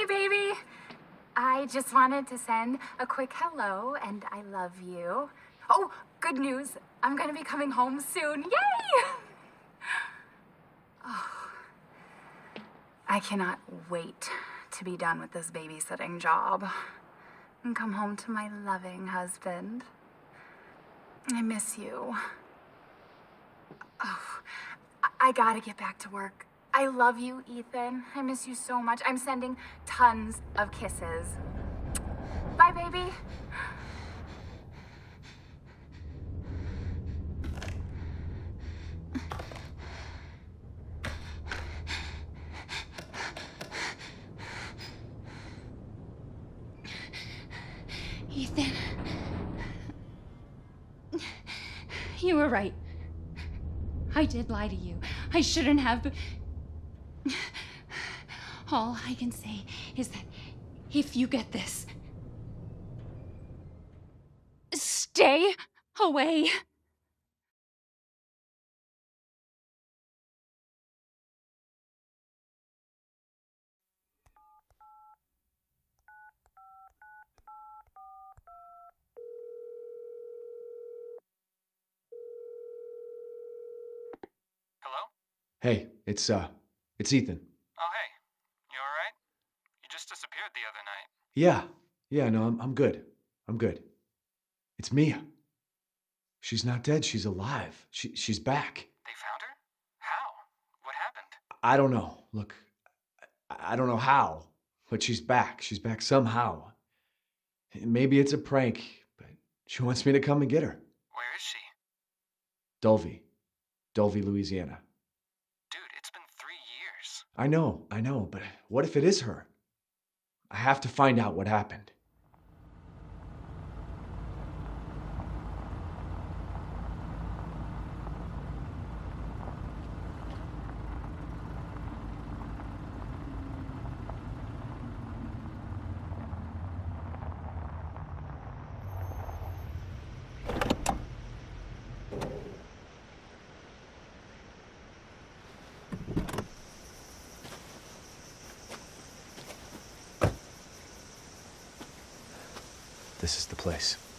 baby. I just wanted to send a quick hello and I love you. Oh, good news. I'm gonna be coming home soon. Yay! Oh, I cannot wait to be done with this babysitting job and come home to my loving husband. I miss you. Oh, I gotta get back to work. I love you, Ethan. I miss you so much. I'm sending tons of kisses. Bye, baby. Ethan. You were right. I did lie to you. I shouldn't have, but all I can say is that if you get this, stay away. Hello? Hey, it's Ethan. Oh, hey. You all right? You just disappeared the other night. Yeah, no, I'm good. I'm good. It's Mia. She's not dead, she's alive. She's back. They found her? How? What happened? I don't know. Look, I don't know how, but she's back. She's back somehow. Maybe it's a prank, but she wants me to come and get her. Where is she? Dulvey, Louisiana. Dude, it's been 3 years. I know, but what if it is her? I have to find out what happened. This is the place.